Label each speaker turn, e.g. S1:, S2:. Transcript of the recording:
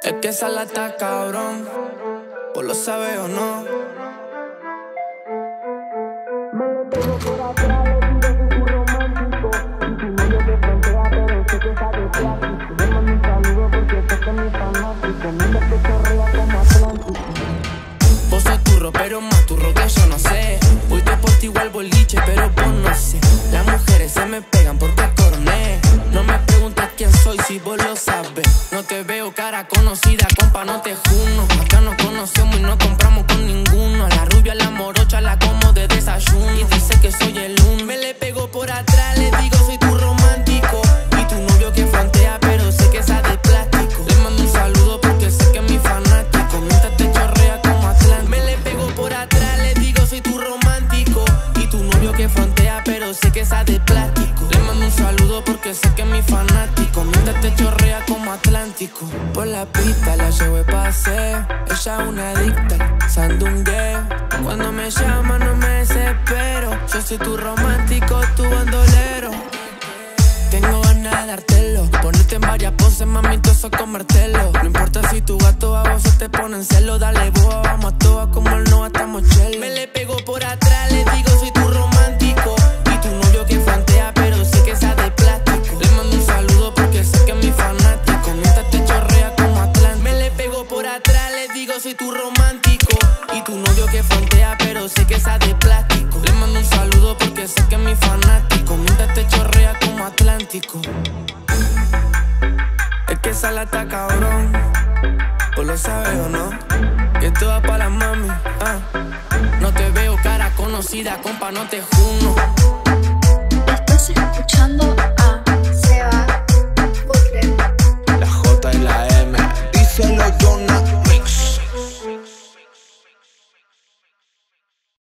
S1: Es que esa la está cabrón, pues lo sabe o no. Vos sos turro, pero más turro que yo, no sé. Voy de por ti igual boliche, pero vos no sé. Las mujeres se me pegan porque coroné. No me preguntes quién soy si vos lo sabes. No te veo cara conocida, compa, no te juno. Acá nos conocemos y no compramos con ninguno. A la rubia, la morocha, la como de desayuno. Y dice que soy el uno. Me le pego por atrás, le digo soy tu romántico. Y tu novio que frontea, pero sé que esa de plástico. Le mando un saludo porque sé que es mi fanático. Mientras te chorrea como Atlántico. Me le pego por atrás, le digo soy tu romántico. Y tu novio que frontea, pero sé que esa de plástico. Le mando un saludo porque sé que es mi fanático. Mientras te chorrea como Atlántico. Por la pista la llevo de paseo. Ella es una adicta, sandungueo. Cuando me llama no me desespero. Yo soy tu romántico, tu bandolero. Tengo ganas de dártelo, ponerte en varias poses, mamito, eso comértelo. No importa si tu gato a vos se te pone en celo. Dale boa, vamos a todas como el no estamos chelo. Me le pego por atrás, le digo soy tu romántico. Y tu novio que frontea, pero sé que esa de plástico. Le mando un saludo porque sé que es mi fanático. Mientras te chorrea como Atlántico. Me le pego por atrás, le digo soy tu romántico. Y tu novio que frontea, pero sé que esa de plástico. Le mando un saludo porque sé que es mi fanático. Mientras te chorrea como Atlántico. Es que esa la está cabrón, pues lo sabes o no. Que esto va pa' las mami, No te veo cara conocida, compa, no te juno.
S2: Estás escuchando a Seba Butler.
S3: La J y la M, díselo Jonah.